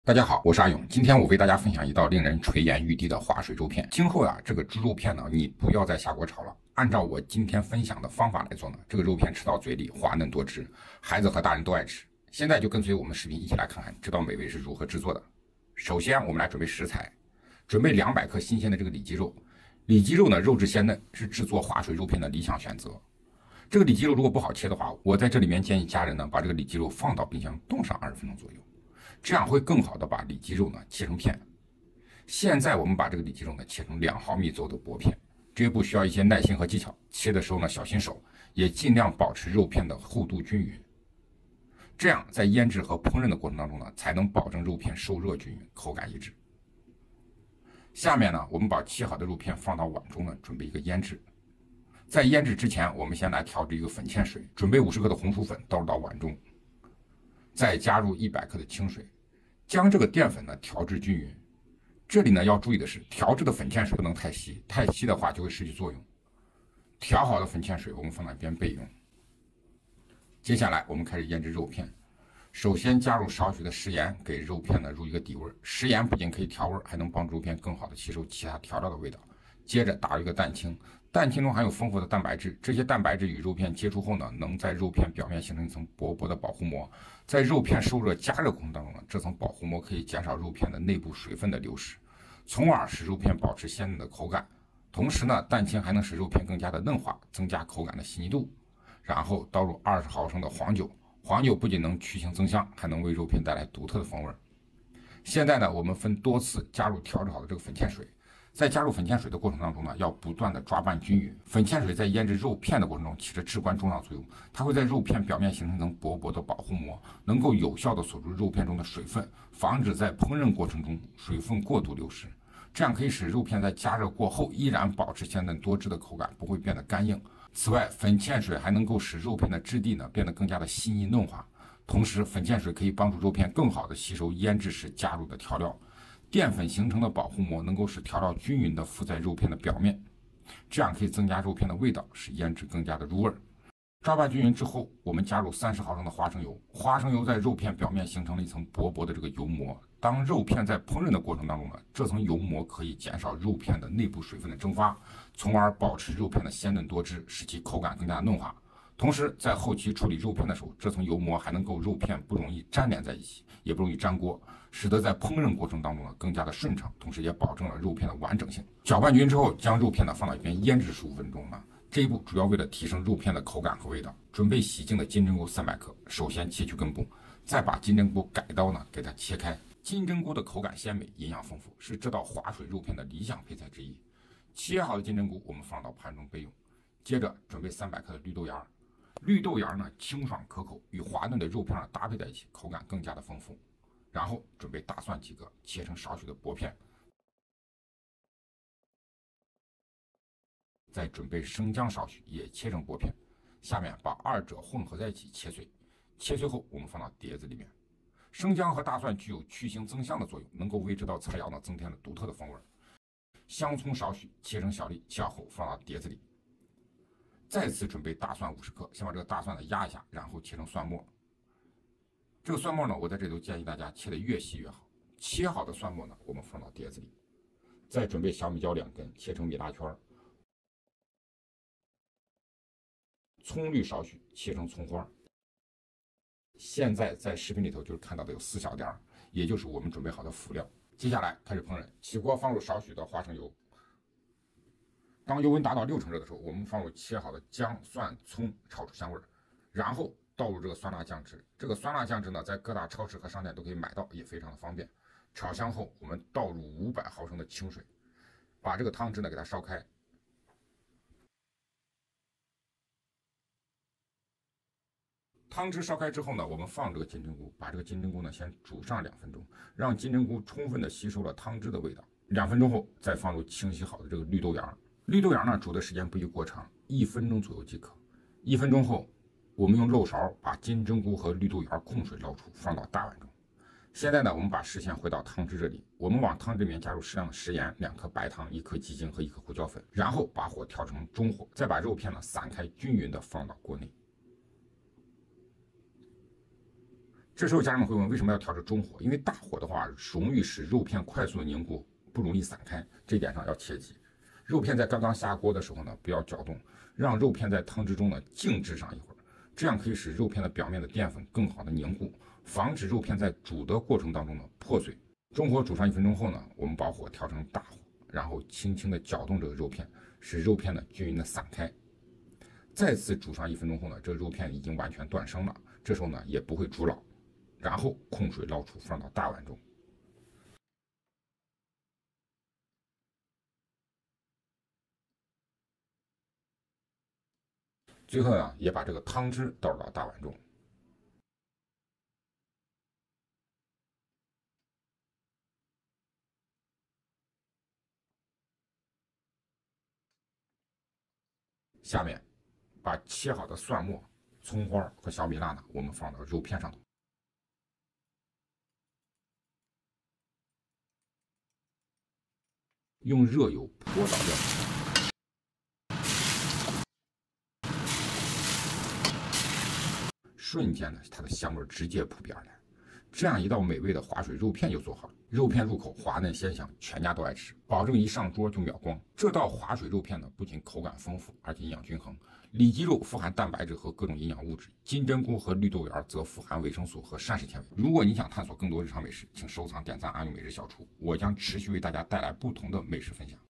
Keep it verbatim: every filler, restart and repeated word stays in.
大家好，我是阿勇。今天我为大家分享一道令人垂涎欲滴的滑水肉片。今后啊，这个猪肉片呢，你不要再下锅炒了，按照我今天分享的方法来做呢，这个肉片吃到嘴里滑嫩多汁，孩子和大人都爱吃。现在就跟随我们视频一起来看看这道美味是如何制作的。首先，我们来准备食材，准备两百克新鲜的这个里脊肉。里脊肉呢，肉质鲜嫩，是制作滑水肉片的理想选择。这个里脊肉如果不好切的话，我在这里面建议家人呢，把这个里脊肉放到冰箱冻上二十分钟左右。这样会更好的把里脊肉呢切成片。现在我们把这个里脊肉呢切成两毫米左右的薄片，这一步需要一些耐心和技巧，切的时候呢小心手，也尽量保持肉片的厚度均匀。这样在腌制和烹饪的过程当中呢，才能保证肉片受热均匀，口感一致。下面呢，我们把切好的肉片放到碗中呢，准备一个腌制。在腌制之前，我们先来调制一个粉芡水，准备五十克的红薯粉倒入到碗中。再加入一百克的清水，将这个淀粉呢调制均匀。这里呢要注意的是，调制的粉芡水不能太稀，太稀的话就会失去作用。调好的粉芡水我们放在一边备用。接下来我们开始腌制肉片，首先加入少许的食盐，给肉片呢入一个底味。食盐不仅可以调味，还能帮助肉片更好的吸收其他调料的味道。接着打入一个蛋清，蛋清中含有丰富的蛋白质，这些蛋白质与肉片接触后呢，能在肉片表面形成一层薄薄的保护膜。在肉片受热加热过程当中呢，这层保护膜可以减少肉片的内部水分的流失，从而使肉片保持鲜嫩的口感。同时呢，蛋清还能使肉片更加的嫩滑，增加口感的细腻度。然后倒入二十毫升的黄酒，黄酒不仅能去腥增香，还能为肉片带来独特的风味。现在呢，我们分多次加入调制好的这个粉芡水。在加入粉芡水的过程当中呢，要不断的抓拌均匀。粉芡水在腌制肉片的过程中起着至关重要作用，它会在肉片表面形成一层薄薄的保护膜，能够有效的锁住肉片中的水分，防止在烹饪过程中水分过度流失。这样可以使肉片在加热过后依然保持鲜嫩多汁的口感，不会变得干硬。此外，粉芡水还能够使肉片的质地呢变得更加的细腻嫩滑。同时，粉芡水可以帮助肉片更好的吸收腌制时加入的调料。淀粉形成的保护膜能够使调料均匀地附在肉片的表面，这样可以增加肉片的味道，使腌制更加的入味。抓拌均匀之后，我们加入三十毫升的花生油，花生油在肉片表面形成了一层薄薄的这个油膜。当肉片在烹饪的过程当中呢，这层油膜可以减少肉片的内部水分的蒸发，从而保持肉片的鲜嫩多汁，使其口感更加嫩滑。同时，在后期处理肉片的时候，这层油膜还能够肉片不容易粘连在一起，也不容易粘锅，使得在烹饪过程当中呢更加的顺畅，同时也保证了肉片的完整性。搅拌均匀之后，将肉片呢放到一边腌制十五分钟呢。这一步主要为了提升肉片的口感和味道。准备洗净的金针菇三百克，首先切去根部，再把金针菇改刀呢给它切开。金针菇的口感鲜美，营养丰富，是这道滑水肉片的理想配菜之一。切好的金针菇我们放到盘中备用。接着准备三百克的绿豆芽。绿豆芽呢清爽可口，与滑嫩的肉片搭配在一起，口感更加的丰富。然后准备大蒜几个，切成少许的薄片。再准备生姜少许，也切成薄片。下面把二者混合在一起切碎。切碎后我们放到碟子里面。生姜和大蒜具有去腥增香的作用，能够为这道菜肴呢增添了独特的风味。香葱少许，切成小粒，切好后放到碟子里。再次准备大蒜五十克，先把这个大蒜呢压一下，然后切成蒜末。这个蒜末呢，我在这里都建议大家切的越细越好。切好的蒜末呢，我们放到碟子里。再准备小米椒两根，切成米辣圈。葱绿少许，切成葱花。现在在视频里头就是看到的有四小碟，也就是我们准备好的辅料。接下来开始烹饪，起锅放入少许的花生油。当油温达到六成热的时候，我们放入切好的姜、蒜、葱，炒出香味，然后倒入这个酸辣酱汁。这个酸辣酱汁呢，在各大超市和商店都可以买到，也非常的方便。炒香后，我们倒入五百毫升的清水，把这个汤汁呢给它烧开。汤汁烧开之后呢，我们放这个金针菇，把这个金针菇呢先煮上两分钟，让金针菇充分的吸收了汤汁的味道。两分钟后，再放入清洗好的这个绿豆芽。绿豆芽呢煮的时间不宜过长，一分钟左右即可。一分钟后，我们用漏勺把金针菇和绿豆芽控水捞出，放到大碗中。现在呢，我们把视线回到汤汁这里，我们往汤汁里面加入适量的食盐、两颗白糖、一颗鸡精和一颗胡椒粉，然后把火调成中火，再把肉片呢散开，均匀的放到锅内。 这时候家人们会问，为什么要调至中火？因为大火的话，容易使肉片快速的凝固，不容易散开，这一点上要切记。肉片在刚刚下锅的时候呢，不要搅动，让肉片在汤汁中呢静置上一会儿，这样可以使肉片的表面的淀粉更好的凝固，防止肉片在煮的过程当中呢破碎。中火煮上一分钟后呢，我们把火调成大火，然后轻轻的搅动这个肉片，使肉片呢均匀的散开。再次煮上一分钟后呢，这个肉片已经完全断生了，这时候呢也不会煮老，然后控水捞出，放到大碗中。最后呢，也把这个汤汁倒到大碗中。下面把切好的蒜末、葱花和小米辣呢，我们放到肉片上头。用热油泼到料上，瞬间呢，它的香味直接扑鼻而来。这样一道美味的滑水肉片就做好了，肉片入口滑嫩鲜香，全家都爱吃，保证一上桌就秒光。这道滑水肉片呢，不仅口感丰富，而且营养均衡。里脊肉富含蛋白质和各种营养物质，金针菇和绿豆芽则富含维生素和膳食纤维。如果你想探索更多日常美食，请收藏、点赞、安利每日小厨，我将持续为大家带来不同的美食分享。